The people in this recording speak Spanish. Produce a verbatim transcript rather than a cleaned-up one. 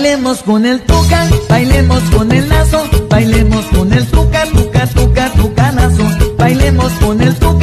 Bailemos con el tuca, bailemos con el lazo, bailemos con el tuca, tuca, tuca, tucanazo. Bailemos con el tuca.